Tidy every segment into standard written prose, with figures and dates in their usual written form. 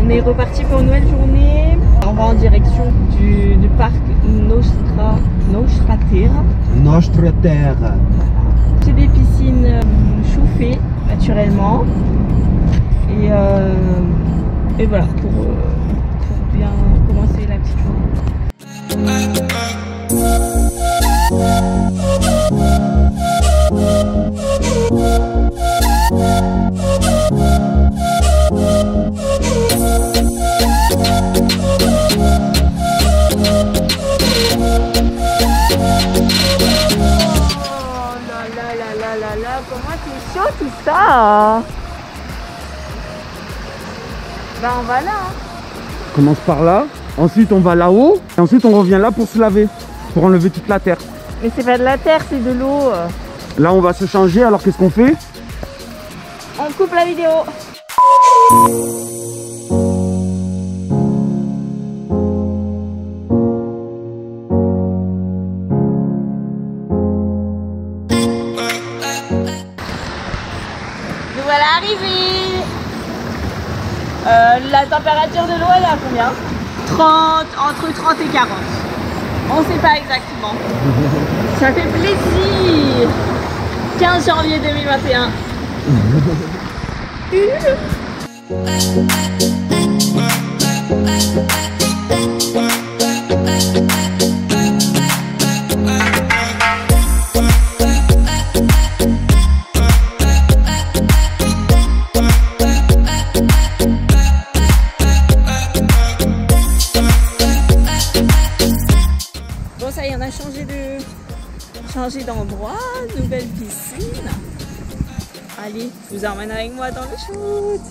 On est reparti pour une nouvelle journée. On va en direction du parc Nostra Terra. Nostra Terra. C'est des piscines chauffées naturellement. Et voilà, pour bien commencer la petite journée. Comment c'est chaud tout ça? Ben on va là. On commence par là, ensuite on va là-haut, et ensuite on revient là pour se laver, pour enlever toute la terre. Mais c'est pas de la terre, c'est de l'eau. Là on va se changer, alors qu'est-ce qu'on fait? On coupe la vidéo. Nous voilà arrivés. La température de l'eau elle est à combien? 30, entre 30 et 40. On sait pas exactement. Ça fait plaisir. 15 janvier 2021. Bon ça y est, on a changé d'endroit, nouvelle piscine. Allez, je vous emmène avec moi dans le shoot.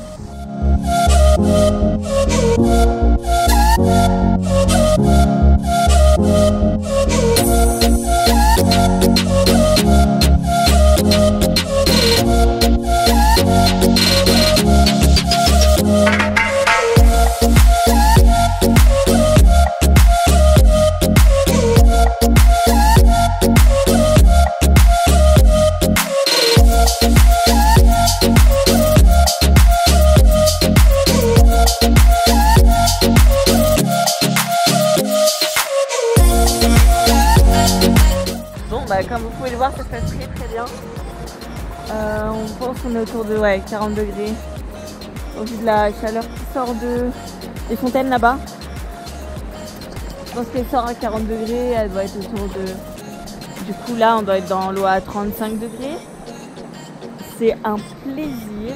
Comme vous pouvez le voir, ça se passe très bien. On pense qu'on est autour de 40 degrés. Au vu de la chaleur qui sort des fontaines là-bas. Je pense qu'elle sort à 40 degrés, elle doit être autour de... Du coup là, on doit être dans l'eau à 35 degrés. C'est un plaisir.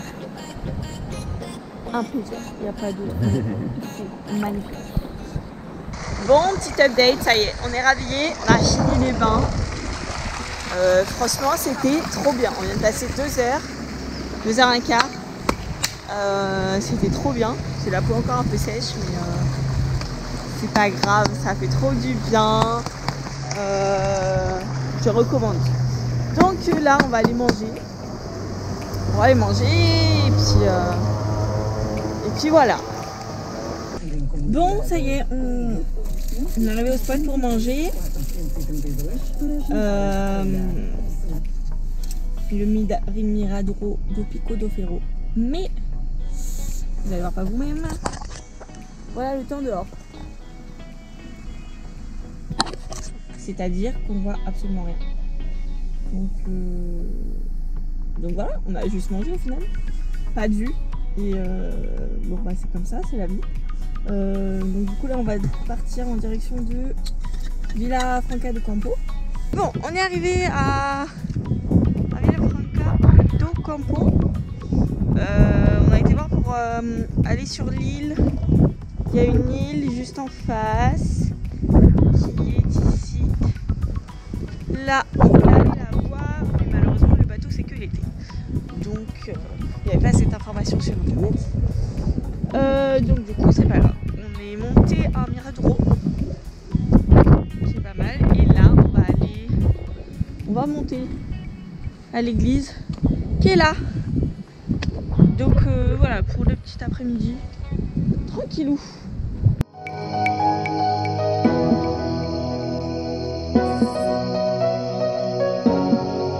Un plaisir, il n'y a pas de... C'est magnifique. Bon, petit update, ça y est, on est rhabillés, on a fini les bains. Franchement c'était trop bien, on vient de passer 2h15. C'était trop bien, j'ai la peau encore un peu sèche mais c'est pas grave, ça fait trop du bien. Je recommande. Donc là on va aller manger. Et puis voilà. Bon ça y est, on est arrivé au spot pour manger. Le Miradoro do Pico do Ferro. Mais vous allez voir pas vous-même. Voilà le temps dehors. C'est-à-dire qu'on voit absolument rien. Donc voilà, on a juste mangé au final. Pas de vue. Et bon bah c'est comme ça, c'est la vie. Donc du coup là on va partir en direction de Villa Franca do Campo. Bon, on est arrivé à Villa Franca do Campo. On a été voir pour aller sur l'île. Il y a une île juste en face qui est ici. Là, on peut aller la voir, mais malheureusement le bateau c'est que l'été. Donc il n'y avait pas cette information sur internet. Donc du coup c'est pas grave. On est monté à Miradoro. C'est pas mal. Et là on va monter à l'église qui est là. Donc voilà pour le petit après-midi. Tranquillou.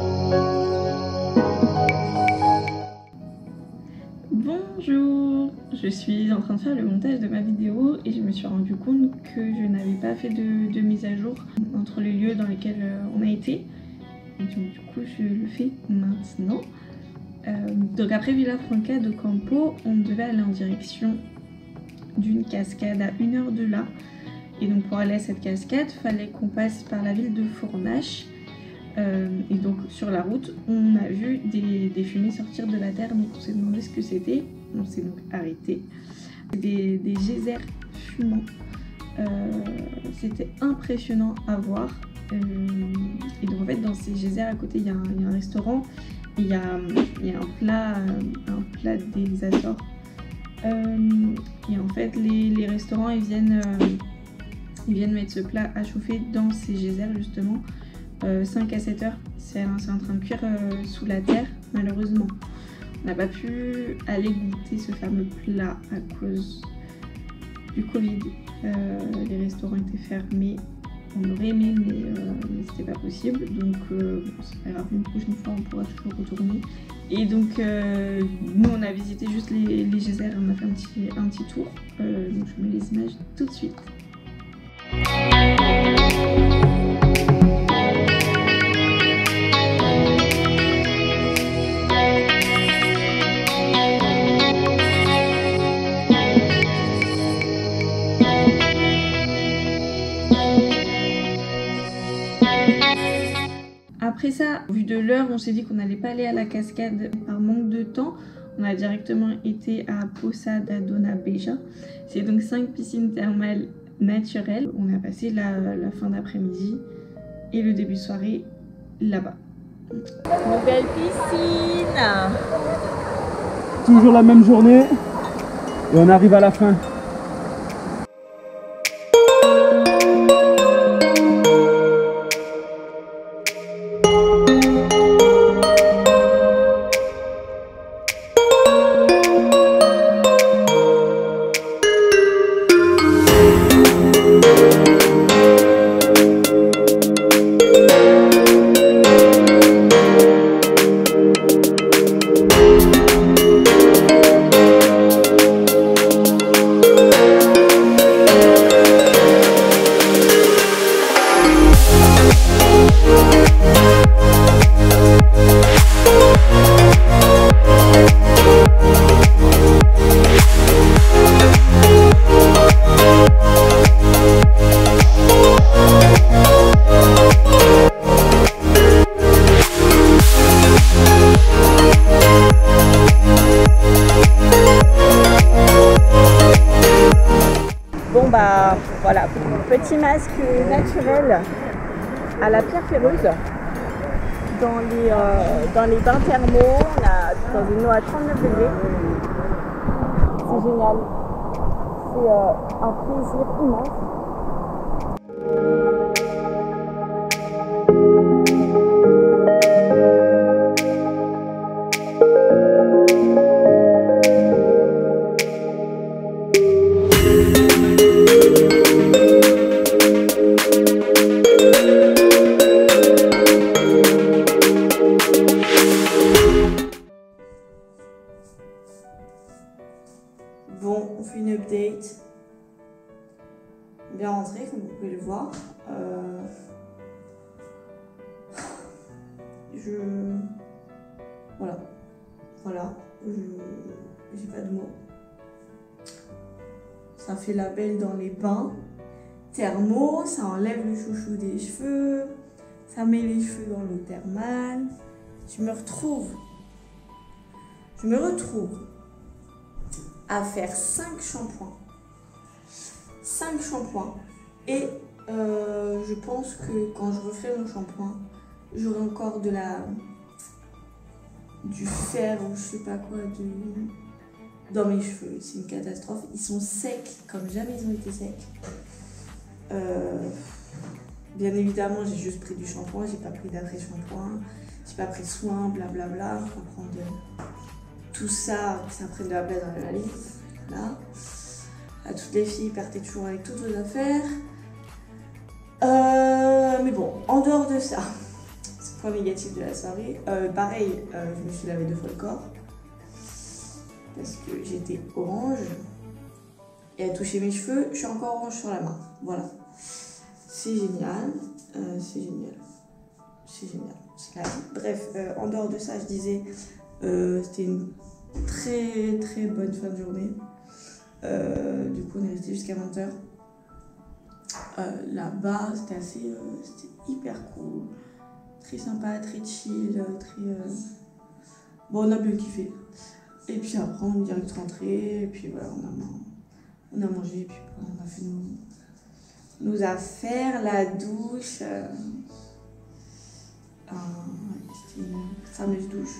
Bonjour. je suis en train de faire le montage de ma vidéo et je me suis rendu compte que je n'avais pas fait de mise à jour entre les lieux dans lesquels on a été. Et donc, du coup, je le fais maintenant. Donc après Villafranca do Campo, on devait aller en direction d'une cascade à 1 heure de là. Et donc pour aller à cette cascade, il fallait qu'on passe par la ville de Fournache. Et donc sur la route, on a vu des fumées sortir de la terre, donc on s'est demandé ce que c'était. On s'est donc arrêté. Des geysers fumants. C'était impressionnant à voir. Et donc en fait dans ces geysers à côté il y a un restaurant. Il y a un plat des Açores. Et en fait les restaurants ils viennent mettre ce plat à chauffer dans ces geysers justement 5 à 7 heures. C'est en train de cuire sous la terre malheureusement. On n'a pas pu aller goûter ce fameux plat à cause du Covid. Les restaurants étaient fermés. On aurait aimé mais c'était pas possible, donc bon, c'est pas grave, une prochaine fois on pourra toujours retourner. Et donc nous on a visité juste les geysers, on a fait un petit tour, donc je mets les images tout de suite. Après ça, vu de l'heure, on s'est dit qu'on n'allait pas aller à la cascade par manque de temps. On a directement été à Poçada Dona Beja. C'est donc 5 piscines thermales naturelles. On a passé la fin d'après-midi et le début de soirée là-bas. Nouvelle piscine! Toujours la même journée et on arrive à la fin. Voilà, petit masque naturel à la pierre ferreuse dans les bains thermaux. On a dans une eau à 39 degrés. C'est génial. C'est un plaisir immense. Bon, on fait une update. Bien rentré, comme vous pouvez le voir. Voilà. J'ai pas de mots. Ça fait la belle dans les bains thermaux, ça enlève le chouchou des cheveux, ça met les cheveux dans l'eau thermale. Je me retrouve à faire 5 shampoings. 5 shampoings. Et je pense que quand je referai mon shampoing, j'aurai encore du fer ou je sais pas quoi dans mes cheveux. C'est une catastrophe. Ils sont secs comme jamais ils ont été secs. Bien évidemment, j'ai juste pris du shampoing, j'ai pas pris d'après-shampoing, j'ai pas pris soin, blablabla. Faut prendre tout ça, ça prenne de la place dans la valise. Là. À toutes les filles, partez toujours avec toutes vos affaires. Mais bon, en dehors de ça, c'est le point négatif de la soirée. Pareil, je me suis lavé 2 fois le corps. parce que j'étais orange. Et à toucher mes cheveux, je suis encore orange sur la main. Voilà. C'est génial. C'est génial. C'est génial. C'est la vie. Bref, en dehors de ça, je disais, c'était une très très bonne fin de journée. Du coup, on est resté jusqu'à 20h. Là-bas, c'était hyper cool. Très sympa, très chill, très... Bon, on a bien kiffé. Et puis après, on est direct rentré. Et puis voilà, on a mangé. Et puis on a fait nos affaires, la douche. C'était une fameuse douche.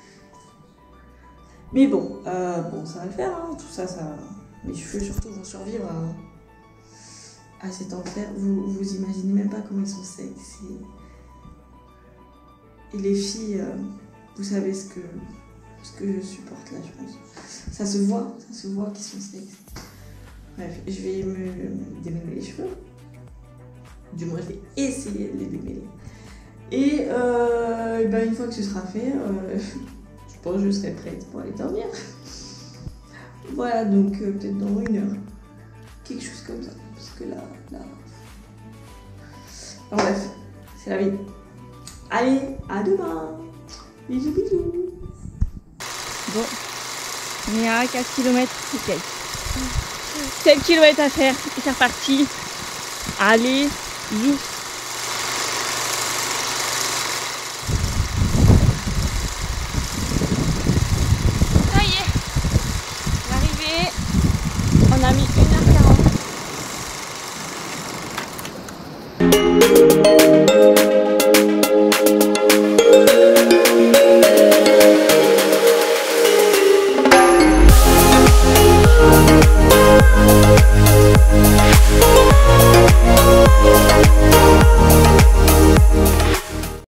Mais bon, ça va le faire, hein. Tout ça, mes cheveux surtout vont survivre à cet enfer. Vous imaginez même pas comment ils sont secs. Et les filles, vous savez ce que je supporte là, je pense. Ça se voit qu'ils sont secs. Bref, je vais me démêler les cheveux. Du moins, je vais essayer de les démêler. Et une fois que ce sera fait, je pense que je serai prête pour aller dormir. Voilà, donc peut-être dans 1 heure. Quelque chose comme ça. Parce que là... En bref, c'est la vie. Allez, à demain. Bisous, bisous. Bon, on est à 4 km et quelques. 7 km à faire et c'est reparti. Allez, zou. Ça y est, l'arrivée, on a mis 1h40.